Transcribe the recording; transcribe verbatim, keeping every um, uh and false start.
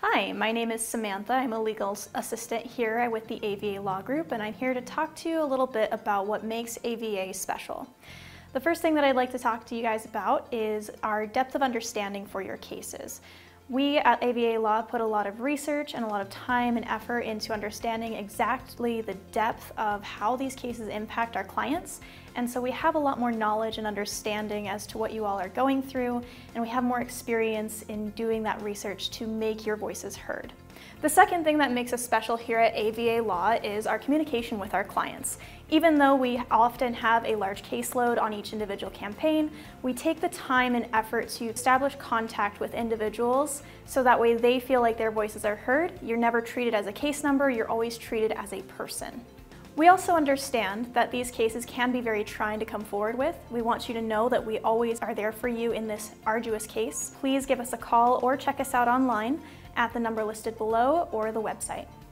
Hi, my name is Samantha. I'm a legal assistant here with the A V A Law Group, and I'm here to talk to you a little bit about what makes A V A special. The first thing that I'd like to talk to you guys about is our depth of understanding for your cases. We at A V A Law put a lot of research and a lot of time and effort into understanding exactly the depth of how these cases impact our clients, and so we have a lot more knowledge and understanding as to what you all are going through, and we have more experience in doing that research to make your voices heard. The second thing that makes us special here at A V A Law is our communication with our clients. Even though we often have a large caseload on each individual campaign, we take the time and effort to establish contact with individuals so that way they feel like their voices are heard. You're never treated as a case number, you're always treated as a person. We also understand that these cases can be very trying to come forward with. We want you to know that we always are there for you in this arduous case. Please give us a call or check us out online at the number listed below or the website.